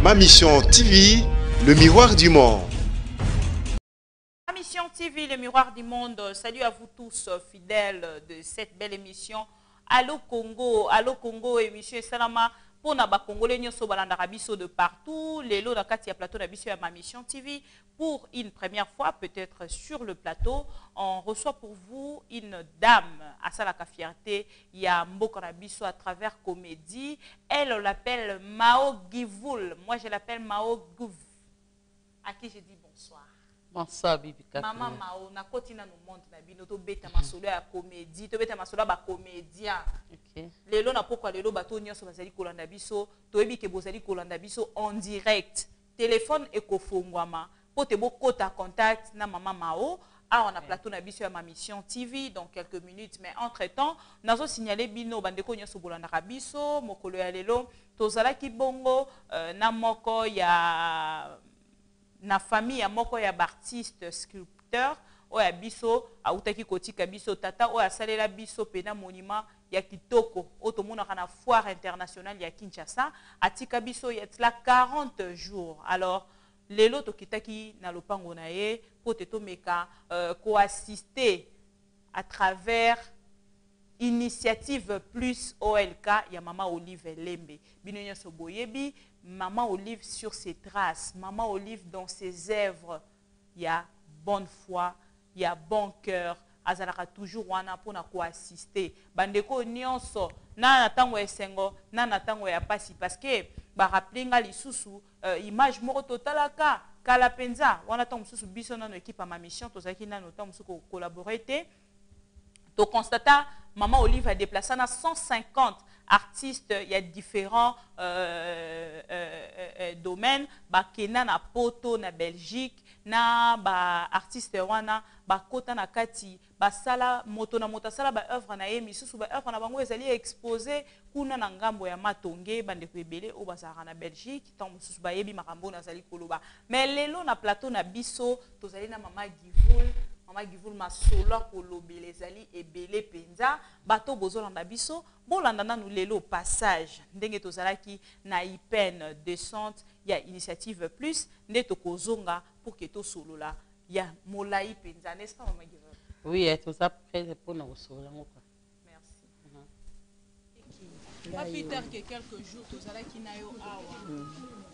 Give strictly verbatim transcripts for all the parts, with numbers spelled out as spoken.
Ma Mission T V, le miroir du monde. Ma Mission T V, le miroir du monde. Salut à vous tous fidèles de cette belle émission. Allo Congo, Allo Congo, émission Salama. Pour na ba Congolais nyoso balanda biso de partout. Lelo na kati ya plateau na biso ya Ma Mission T V. Pour une première fois, peut-être sur le plateau, on reçoit pour vous une dame à Salaka Fierté. Il y a Mboko na biso à travers comédie. Elle, on l'appelle Mao Givoul. Moi, je l'appelle Mao Gouv. À qui je dis bonsoir. Bonsoir, Bibi Kapi. Maman Mao, na koti na nous montre na bino to beta masolo ya comédie, to beta masolo ba comédien. OK. Lelo na pokwa lelo bato nyonso bazali kolanda biso, to yebi ke bozali kolanda biso en direct. Téléphone ekofongwama, po te bokota contact na Maman Mao. Ah, on a plateau na biso ya Ma Mission T V dans quelques minutes, mais entre-temps, nazo signaler bino bandeko nyonso bolanda biso, mokolo ya lelo, tozala ki bongo euh, na moko ya na famille ya moko ya artiste sculpteur oya biso autaki kotika biso tata oya salela biso pena monument ya kitoko otomona kana foire internationale ya Kinshasa atika biso ya tla quarante jours. Alors lelo tokitaki na lopango na ye po te tomeka euh, ko assister à travers Initiative Plus O L K ya Maman Olive Lembe. Bino nyonso boyebi Maman Olive sur ses traces, Maman Olive dans ses œuvres. Il y a bonne foi, il y a bon cœur. Azalaka toujours wana pona ko assister. Bandeko nyonso na natango esengo, na natango ya pasi parce que ba rappeler nga lisusu euh, image moko totalaka kala penza wana tango mususu biso na no équipe à Ma Mission tozaki na no tango mususu ko collaborer. Donc, constata, Maman Olive a déplacé dans cent cinquante artistes, il y a différents euh, euh, euh, domaines. Bah, Kena na Poto, na Belgique, na bah artiste wana, bah Kota na Kati, bah sala moto na mota sala bah œuvre na emi, sous bah œuvre na bango ezali exposé kuna na ngambo ya Matonge, bande ko ebele o bazara na Belgique, tant sous bah yebi makambo na zali koloba. Mais lelo na plateau na biso, tozali na Maman Givoul. Maman Givoul masolo kolobe les ali ebele penza bato bozolanda biso bolanda nanu lelo passage ndenge tozalaki na ipen descente ya Initiative Plus nde tokozonga pour que to solola ya molai penza n'est-ce pas Maman Givoul? Oui, tout ça prêt pour nous solola ngoko. Merci. Pas plus tard que quelques jours tozalaki na yo awa.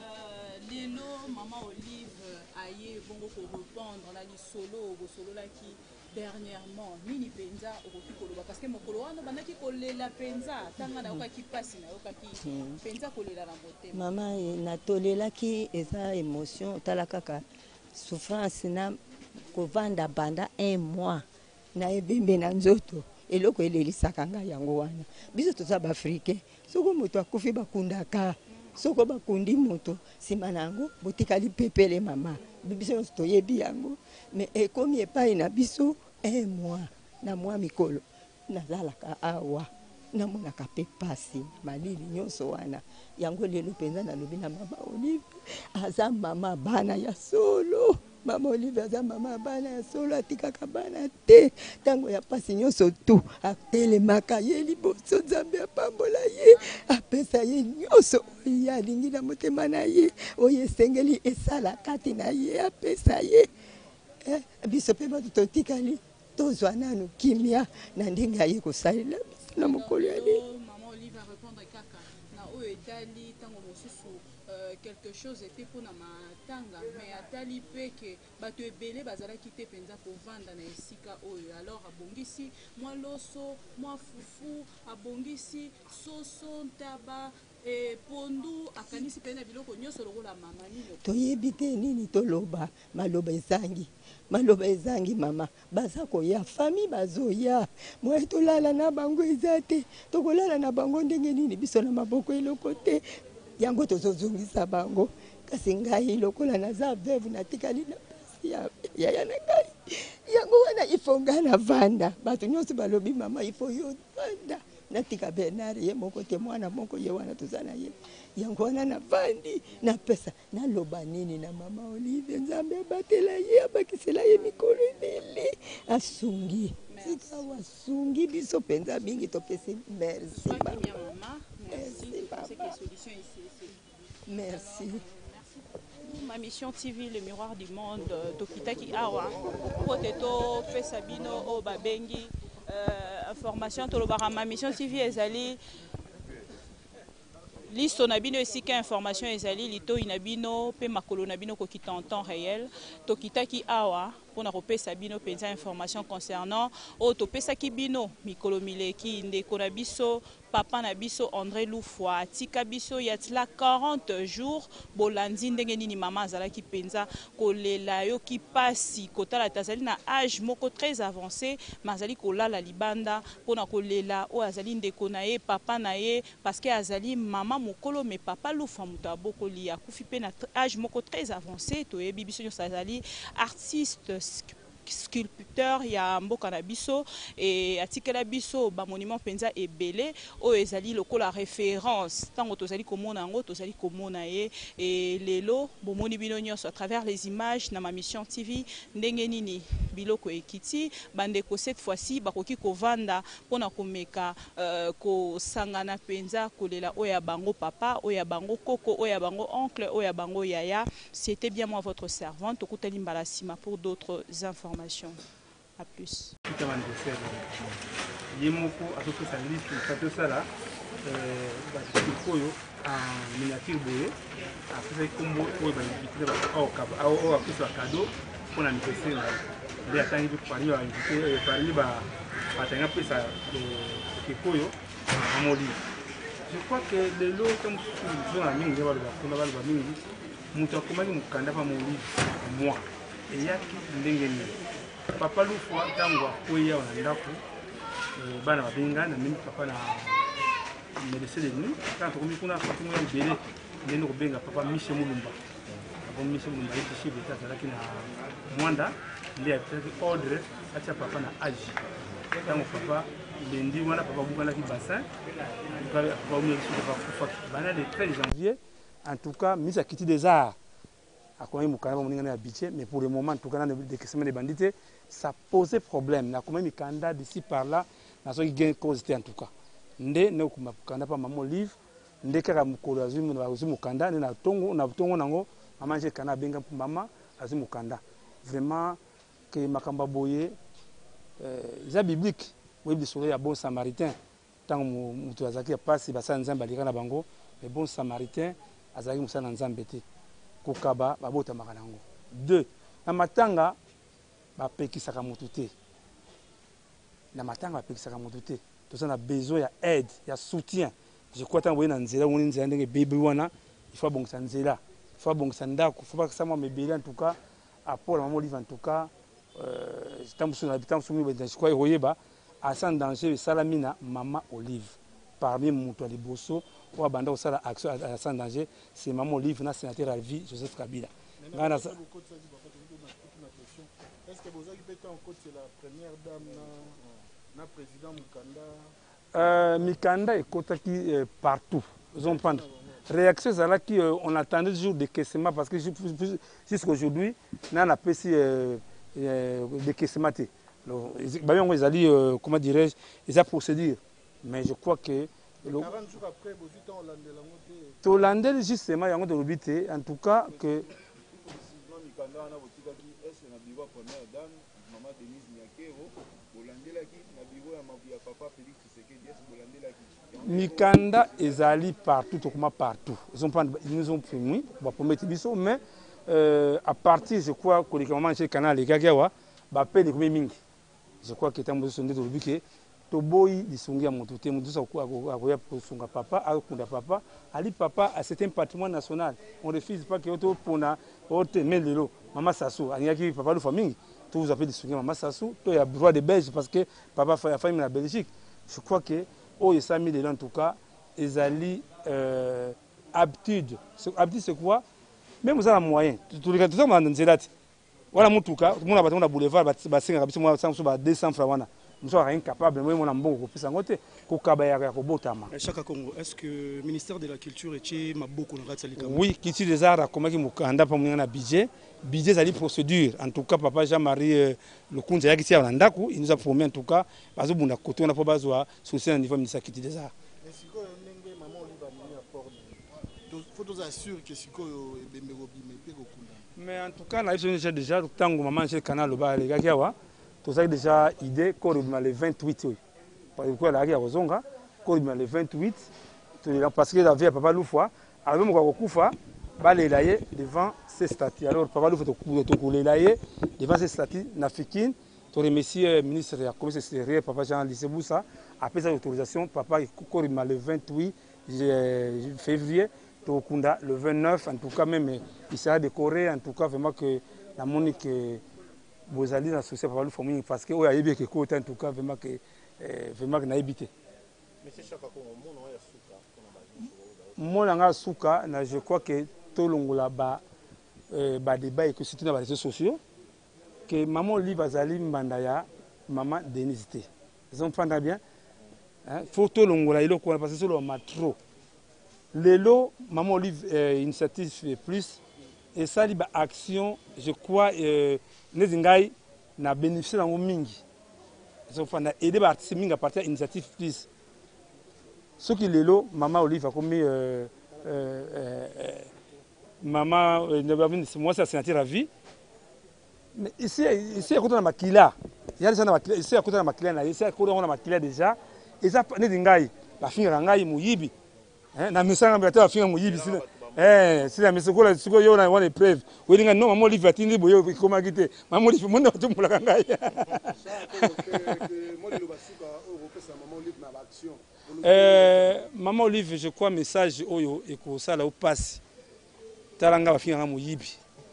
Lelo Maman Olive aye bongo ko répondre na li solo go solo la ki dernièrement mini penza okoki koloba parce que mokolo wana bandaki kolela penza tanga na yoka ki pasi na yoka ki penza kolela na bote mama na tolela ki eza émotion tala kaka souffrance na kovanda banda un mois na ebembe na nzoto eloko elelisaka nga yango wana biso toza ba africain soko moto akufi bakundaka soko bakundi moto sima nango botikali pepele mama biso toyebi yango mais ekomi epai na biso un mois na mwa mikolo nazalaka awa namonaka pe pasi malili nyonso wana yango lelo penza nalobi na Mama Olive aza mama bana ya solo. Mama Olive aza mama bana ya solo atikaka bana te tango ya pasi nyonso tu atelemaka ye liboso Nzambe apambola ye apesa ye nyonso oyo alingi na motema na ye oyo esengeli esala kati na ye apesa ye eh, biso mpe bato totikali tozwa nanu kimia na ndenge aye kosalela biso na mokolo ya lelo. Maman Olive a répondre kaka na oyo etali tango mosusu quelque chose était pour na matanga mais atali pe que bato ebele bazalaki te penza kovanda na esika oyo alors abongisi mwa loso mwa fufu abongisi soso ntaba e pondu akanisi pena biloko nyonso lokola mama nini toyebi te nini toloba maloba ezangi maloba ezangi mama baza koya famille bazoya mwa tolala na bango eza te tokolala na bango ndenge nini biso na maboko eloko te yango tozozongisa bango kasi ngai lokola naza veuve natikali na pasi ya yaya na ngai yango wana ifo ngai na vanda bato nyonso balobi mama ifo yo vanda natika Bernard ye moko te mwana moko ye wana tozana ye yango wana na vandi napesa naloba nini na Mama Olive Nzambe abatela ye abakisela ye mikolo ebele asungi sika wasungi biso penza mingi topesi merci mama. Merci, papa. Merci. ma mission T V, le miroir du monde, Tokitaki Awa, Poteto, Pesabino, Obabengi, information, Tolobara, ma mission T V, Ezali. Listo nabino ici information ezali lito inabino pe makolo nabino ko kita en temps réel to kitaki awa pona kopesa bino penza information concernant o to pesaki bino mikolo mileki ndeko na biso papa na biso André Loufwa tika biso yatla quarante jours bolandi ndenge nini mama azalaki penza kolela yo ki pasi kotala tazali na âge moko très avancé mazali kolala libanda pona kolela o azali ndeko na ye papa na ye parce que azali mama mokolo me papa Loufwa muta bokoli akufi pe na âge moko très avancé to yebi biso nyo azali artiste sculpteur ya mboka na biso et atikela biso ba monument penza ebele o ezali lokola référence tango tozali komona ngo tozali komona ye et lelo bomoni bino nyonso à travers les images na ma mission T V ndenge nini biloko ekiti bandeko cette fois-ci bakoki kovanda pona komeka euh, ko sangana penza kolela oya bango papa oya bango koko oya bango oncle oya bango yaya. C'était bien moi votre servante Tokutali Mbalasima pour d'autres informations. À plus. Yemoko atoko sa liste fato sala euh ba koyo en miniature boye après kombo ko ba invité ba au cap au après ba cadeau pour la anniversaire là il attend que Paris va inviter Paris ba atanga pesa de koyo amoli. Je crois que le lot comme sur la mingi ba ba ba ba mingi muto komaki mukanda pa moli moi et yaki ndenge ni papa Loufwa tango akoya na ndako bana babenga na mimi papa na médecin de nuit quand on kuna kwa kuna libéré ndendo kobenga papa Michel Mulumba papa Michel Mulumba est chef d'état zalaki na Mwanda ndi a fait ordre acha papa na aji tango papa lendi wana papa bukala ki bassin papa papa Michel papa bana le treize janvier en tout cas mise à quitter des arts à quoi il m'a montré habitué mais pour le moment en tout cas dans des questions de bandits ça posait problème na comment il candidat d'ici par là na so gain cause en tout cas ndé ne kuma kanda pa maman livre ndé kaka mukolo azimu na azimu kanda na tongo na tongo nango mama je kana benga mama azimu kanda vraiment que makamba boye euh za biblique oui bisolo ya bon samaritain tant mutu azaki ya pasi basa nzamba likana bango mais bon samaritain azaki musana nzambe te kokaba babota makanango deux na matanga ba pekisaka mutu te na matanga ba pekisaka mutu te to ça na besoin ya aide ya soutien je crois tant boye na nzela woni nzela ndenge bébé wana il faut bongisa nzela il faut bongisa ndako faut pas que ça moi mebeli en tout cas apport maman livre en tout cas euh tant sur habitant sur mi je crois royeba à sans danger salamina maman Olive parmi mutu ali bosso ou banda osala action à sans danger c'est maman Olive na sénateur à vie Joseph Kabila. Est-ce que vous avez peut-être en côté la première dame na président Mukanda euh Mikanda est kotaki euh, partout. Ils ont prendre réaction là qui euh, on attendait toujours des questions parce que jusqu'à aujourd'hui na na pesi euh, euh, des questions té. Ba yon ils allaient euh, comment dirais-je ils a procédure mais je crois que le quarante jours après vous dites on landé la montée to landé justement yango de lobité en tout cas que Mikanda ezali partout comment partout ils ont ils nous ont promis va promettre biso mais euh, à partir je crois que les comment chez canal les gagawa ba peine comme mingi je crois que tambo sonde de lobité to boy disungia moto te mudusa ko akoya posunga papa akunda papa ali papa a c'est un patrimoine national on refuse pas que auto pona auto melelo mama Sassou aniaki papa de famille tout vous appelez disungia mama Sassou to ya droit de belge parce que papa fa famille na Belgique je crois que oh et ça mis en tout cas ezali euh habitude habitude c'est quoi même vous avez moyen tout les tout ça dans nzelati voilà mutuka mona batona boulevard ba cinq kabisa moi cent ba deux cents francs wana nous sommes incapables moi mon ambongo ko pesa ngote ko kabaya ya ko botama Chaka Congo est-ce que le ministère de la culture est maboko na ratsalika oui culture des arts comment qui mukanda pa mwana budget budget zali procédure en tout cas papa Jean-Marie euh, le kunza yaki tia ndako il nous a promis en tout cas bazo bunda côté on a pas besoin soutien au niveau ministère culture des arts est-ce que ndenge maman Olive a mis apport faut nous assurer que si vous mais en tout cas, j'ai déjà, tant que maman j'ai le canal, les gars, tu as déjà idée qu'on le vingt-huit. Parce que la guerre aux ongas, qu'on le vingt-huit, parce que la vie à Papa Loufoua, alors même quand on va balayer devant ces statues. Alors, Papa Loufoua, tu balayer devant ces statues, Nafikine, tu remercies le ministre de la Commission extérieure, Papa Jean Lycée Boussa, après cette autorisation, Papa qu'on le vingt-huit février. Le vingt-neuf, en tout cas, même, il sera décoré, en tout cas, vraiment que la Monique Bozali dans la société parce que, oui, il y a quelque chose, en tout cas, vraiment que vraiment que habité. Mais c'est chaque fois que souka, je crois que tout le monde a débat et que c'est dans les réseaux sociaux, que maman Olive Azali Mbandaya, maman Denise. Vous entendez bien? Il faut tout le monde a parce que c'est le trop. Lelo, maman Olive euh, initiative plus et ça liba action, je crois, euh, les ingai na bénéficié dans mingi. Ils ont aidé par artistes mingi à partir initiative plus. Ce qui lelo, maman Olive a commis euh, euh, euh, maman, euh, moi c'est la signature à vie. Mais ici, ici à côté de la maquila, il y a des gens ici à côté de la maquila, ici à côté de la maquila déjà, et ça les ingai, la fille rangai mouyibi. Na misanga mbata afinga muyibi sina eh sina misoko siko yo na wana preuve welinga no mama Olive atindi boyo koma kite mama Olive mona tumula kanga ya eh mama Olive je crois message oyo eko sala au passe talanga bafinga muyibi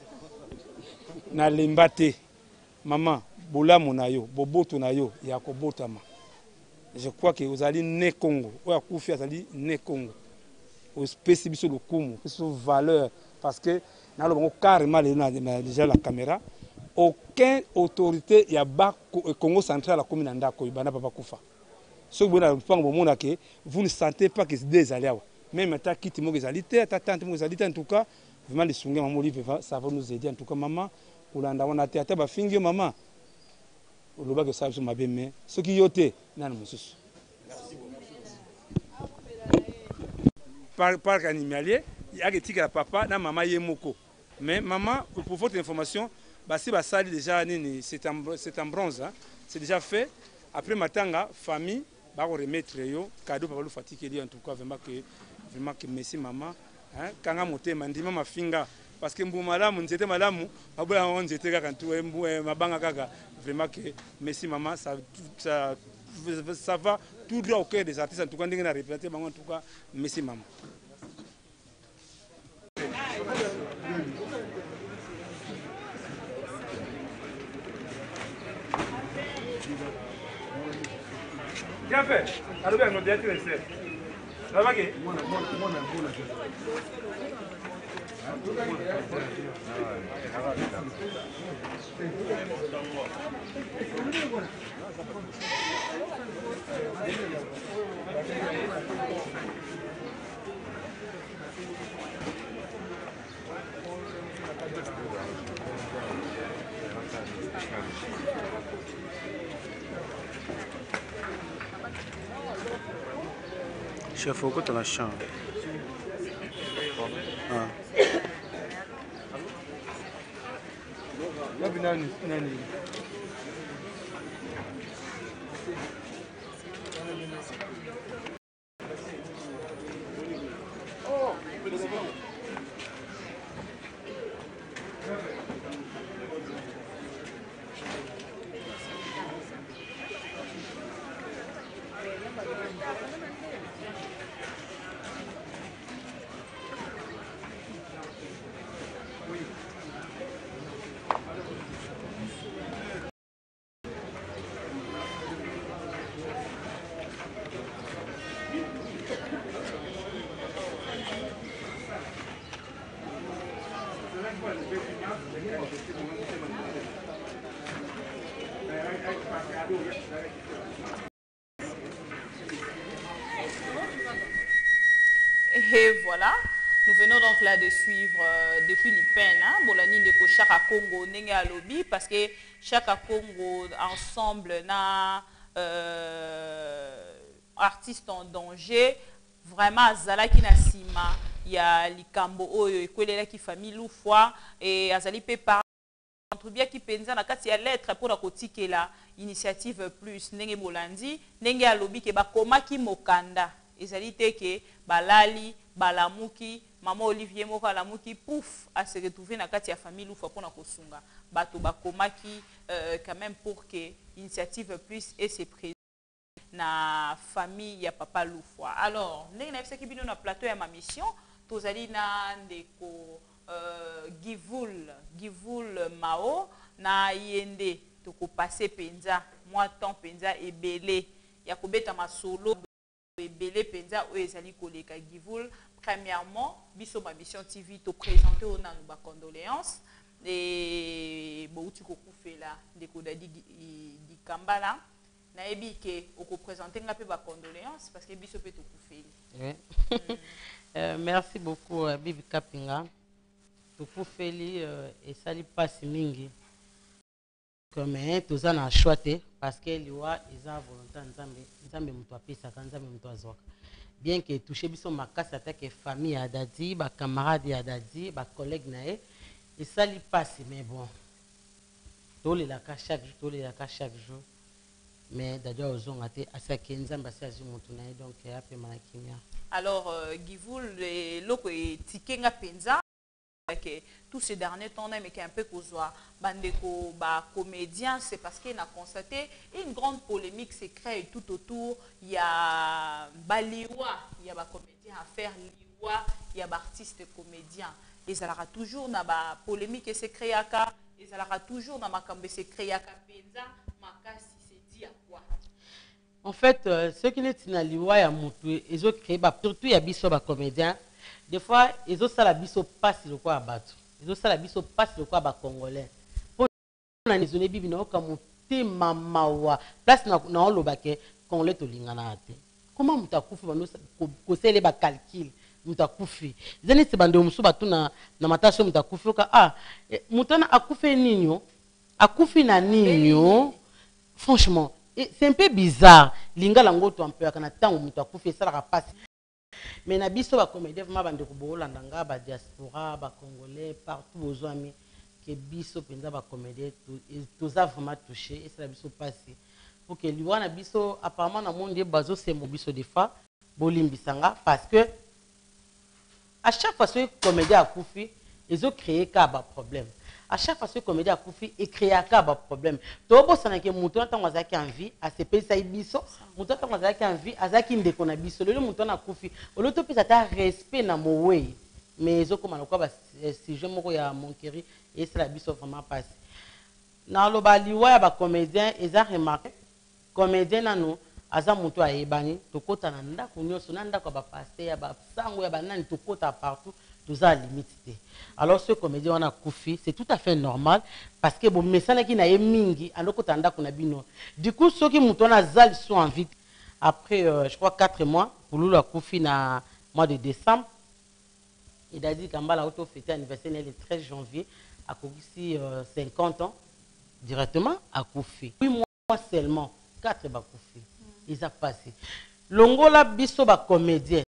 na lembate mama bolamu na yo boboto na yo ya kobotama je crois que vous allez né Congo ou à Koufi allez né Congo au spécifique le coup sur valeur parce que dans le carrément déjà la caméra aucune autorité il y a bas Congo central la commune ndako ibana papa kufa ce que vous vous ne sentez pas que c'est des aléas même maintenant quitte mo ezalité tante mo ezalité en tout cas vraiment les sunga maman Olive ça va nous aider en tout cas maman olanda on a tata ba fingi maman oloba que ça je m'a bien ce qui yote nana mususu par parc animalier il y a que tika papa na maman yemoko mais maman pour votre information bah si bah ça déjà c'est en c'est en bronze hein? C'est déjà fait après matanga famille bah remettre yo cadeau pour le fatiguer en tout cas vraiment que vraiment que merci maman hein kanga motema ndima mafinga parce que mbu malamu nzete malamu baboya on nzete kaka ntu mbu mabanga kaka vraiment que merci maman ça ça ça va tout droit au cœur des artistes en tout cas ndinga na répéter bango en tout cas merci maman. Bien fait. Alors bien on doit être resté. Ça va que moi moi moi moi chef, faut que tu la chambre. Ah. Nani, nani. Et voilà, nous venons donc là de suivre euh, depuis l'I P E N, hein, Bolani de Chaka Congo, Nenge Alobi, parce que Chaka Congo ensemble na euh, artiste en danger, vraiment Zala Kinasima, ya likambo oyo ekwelelaki famille Lufwa et azali pe par contribuer qui penza na kati ya lettre pour kotikela initiative plus ndenge bolandi ndenge alobi ke bakomaki mokanda ezali te ke balali balamuki maman Olivier moko alamuki pouf a se retrouver na kati ya famille Lufwa pour na kosunga bato bakomaki euh, quand même pour que initiative plus et se présente na famille ya papa Lufwa. Alors ndenge na fsaki bino na plateau ya ma mission tozali na ndeko Euh, Givul, Givul Mao, na yende, toko passe penza, moi temps penza et belé. Yakobeta ma solo et belé penza ou ezali koleka Givul. Premièrement, biso ma mission T V te présenter au nan ba condoléances et bon tu koku fait là, ndeko dadi di kambala. Na ebi ke oko présenter nga pe ba condoléances parce que biso pe to koufeli. Oui. Mm. euh, merci beaucoup uh, Bibi Kapinga. Pour faire et ça lui passe mingi comme tous en a choisi parce que lui a ils ont volonté nzambe nzambe muto apesa nzambe muto azoka bien que toucher biso makasi attaque famille à dadi ba camarade à dadi ba collègue nae et ça lui passe mais bon tous les la chaque jour tous les la chaque jour mais d'ailleurs aux ont été à ça que nzambe asi muto nae donc après malakimia. Alors euh, Givul loko e tikenga penza que tout ce dernier temps mais qui est un peu causois bandeko ba comédien c'est parce qu'il a constaté une grande polémique se crée tout autour il y a baliwa il y a ba comédien à faire liwa il y a ba artiste comédien et ça aura toujours na ba polémique et se crée aka et ça aura toujours na makambe se crée aka penza makasi c'est dit à quoi en fait euh, ceux qui n'est na liwa ya mutu ils ont créé ba surtout il y a biso ba comédien. Des fois, ils ont ça la biso passe le quoi à battre. Ils ont ça la biso passe le quoi à congolais. Pour les zones bibi na comme te mamawa. Place na na lo baké congolais to lingana ate. Comment muta kufi bando ko sele ba calcul muta kufi. Zeni se bando musu batu na na matasho muta kufi ka ah mutana akufe ninyo akufi na ninyo. Franchement, c'est un peu bizarre. Lingala ngoto un peu kana tango muta kufi ça la passe. Mais na biso ba comédien vraiment bande ko bolanda nga ba diaspora ba congolais partout aux amis que biso penza ba comédien tous a vraiment touché et ça biso passé pour que lui wana biso apparemment na monde bazo c'est mo biso des fois bolimbisanga parce que à chaque fois que comédien a koufi ils ont créé ka ba problème. À chaque fois que comédien a koufi et créé ka ba problème. To bo sana ke muto ntango azaki envie a se pesa ibiso, muto ntango azaki envie azaki ndeko na biso. Le muto na koufi, o loto pesa ta respect na mowe. Mais zo comme quoi ba si je moko ya monkeri et c'est la biso vraiment passé. Na lo ba liwa ya ba comédien ils a remarqué comédien nanu aza muto ayebani to kota na ndako nyoso na ndako ba passer ya ba sango ya ba nani to kota partout. Tout à limité. Alors ce comédien on a koufi, c'est tout à fait normal parce que bon message qui n'a eu mingi andoko tanda kuna bino. Du coup ceux qui moutona zal sont en vie après euh, je crois quatre mois pour lui la koufi na mois de décembre. Il a dit Kambala auto fêté anniversaire le treize janvier à Koufi euh, cinquante ans directement à koufi. huit mois seulement quatre ba koufi. Ils a passé. Longola biso ba comédien